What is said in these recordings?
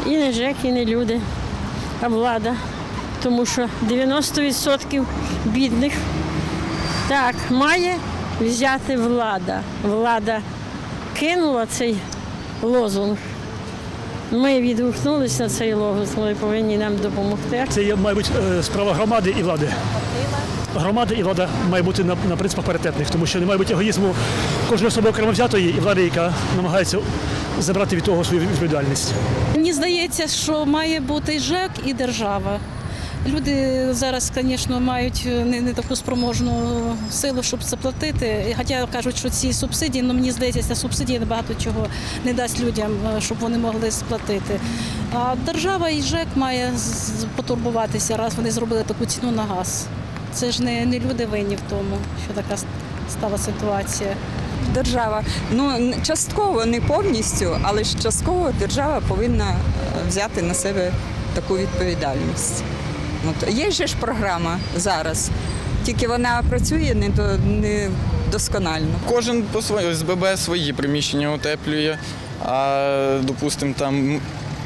І не ЖЕК, і не люди, а влада. Тому що 90% бідних так має взяти влада. Влада кинула цей лозунг. Ми відгукнулися на цей лозунг, вони повинні нам допомогти. Це є, має бути справа громади і влади. Громада і влада має бути на принципах паритетних, тому що не має бути егоїзму кожної особи окремо взятої і влади, яка намагається забрати від того свою відповідальність. Мені здається, що має бути і ЖЕК, і держава. Люди зараз, звісно, мають не таку спроможну силу, щоб заплатити. Хоча кажуть, що ці субсидії, але мені здається, ця субсидія багато чого не дасть людям, щоб вони могли сплатити. А держава і ЖЕК має потурбуватися, раз вони зробили таку ціну на газ. Це ж не люди винні в тому, що така стала ситуація. Держава, частково, не повністю, але ж частково держава повинна взяти на себе таку відповідальність. Є ж програма зараз, тільки вона працює не досконально. Кожен по своєму, ОСББ свої приміщення утеплює, а, допустимо, там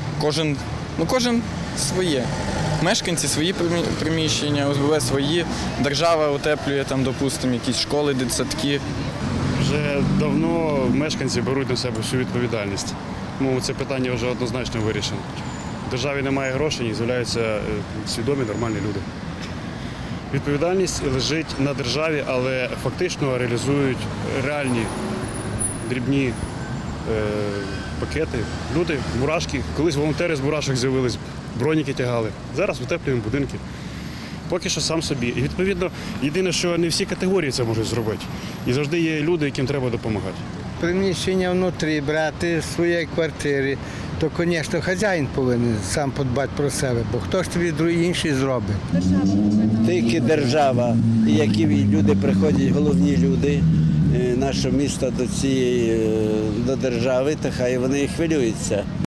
кожен своє. Мешканці свої приміщення, ОСББ свої, держава утеплює, там, допустимо, якісь школи, дитсадки. Вже давно мешканці беруть на себе всю відповідальність. Це питання вже однозначно вирішено. В державі немає грошей і з'являються свідомі, нормальні люди. Відповідальність лежить на державі, але фактично реалізують реальні дрібні пакети. Люди, мурашки, колись волонтери з мурашок з'явились, броніки тягали. Зараз утеплюємо будинки. Поки що сам собі. І відповідно, єдине, що не всі категорії це можуть зробити. І завжди є люди, яким треба допомагати. Приміщення внутрі, брати в своїй квартирі, то, звісно, хазяїн повинен сам подбати про себе, бо хто ж тобі інший зробить? Тільки держава, і які люди приходять, головні люди нашого міста до держави, то хай вони хвилюються.